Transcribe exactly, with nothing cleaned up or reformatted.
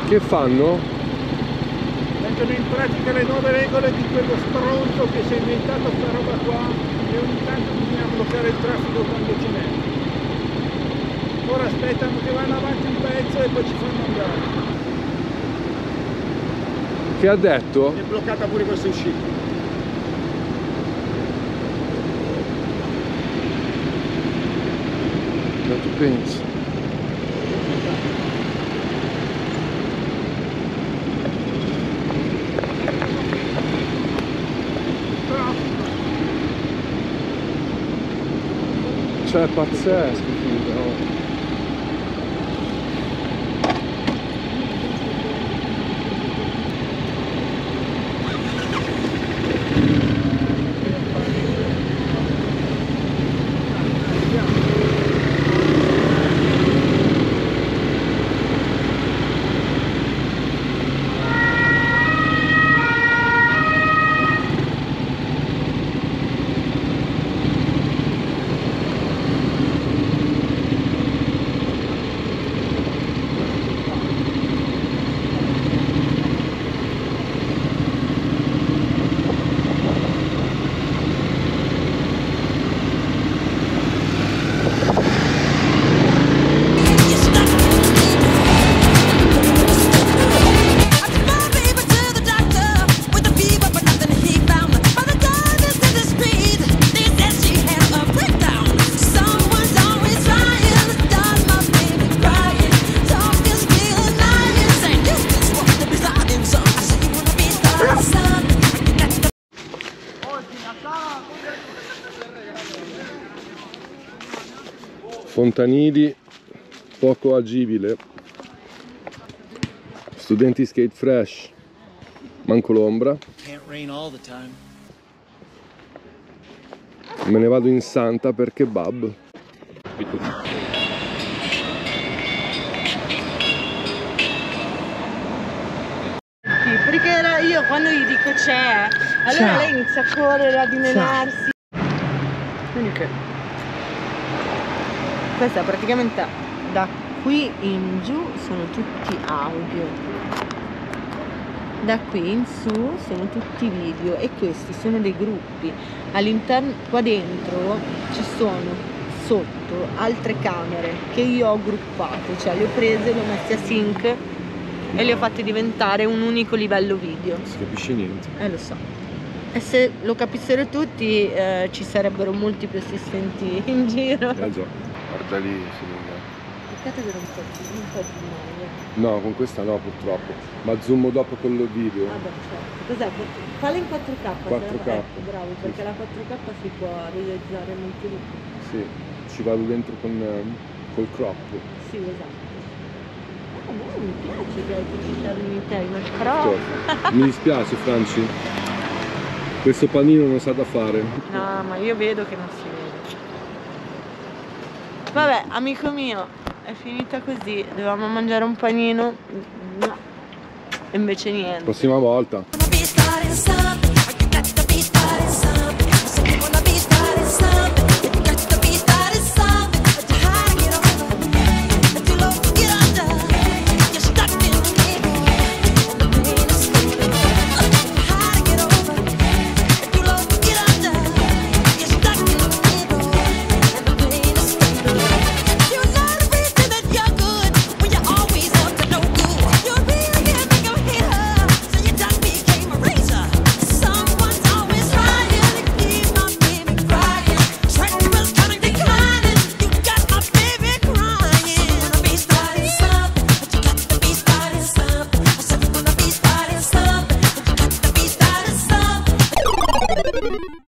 Che fanno? Mettono in pratica le nuove regole di quello stronzo che si è inventato sta roba qua e ogni tanto bisogna bloccare il traffico quando ce n'è. Ora aspettano che vanno avanti un pezzo e poi ci fanno andare. Che ha detto? È bloccata pure questa uscita. Ma tu pensi? Cioè è pazzesco, figlio. Fontanili poco agibile, studenti skate fresh, manco l'ombra. Me ne vado in Santa per kebab. Perché era io quando gli dico c'è, allora Ciao. lei inizia a correre, a dimenarsi. Quindi che? Questa praticamente da qui in giù sono tutti audio, da qui in su sono tutti video e questi sono dei gruppi. All'interno, qua dentro ci sono sotto altre camere che io ho gruppato, cioè le ho prese, le ho messe a sync e le ho fatte diventare un unico livello video. Non si capisce niente. Eh lo so. E se lo capissero tutti eh, ci sarebbero molti più assistenti in giro. Eh già. Guarda lì, signora. Peccato che non può non può filmare. No, con questa no purtroppo. Ma zoom dopo con il video. Ah beh, certo. Cos'è? Falla in quattro K. quattro K. Ecco, bravo, perché la quattro K si può realizzare molto di più. Sì, ci vado dentro con ehm, col crop. Sì, esatto. Ah, no, mi piace che hai tutti i termini tecnici, però... Mi dispiace, Franci. Questo panino non sa da fare. No, ma io vedo che non si vede. Vabbè, amico mio, è finita così. Dovevamo mangiare un panino. No. E invece niente. Prossima volta.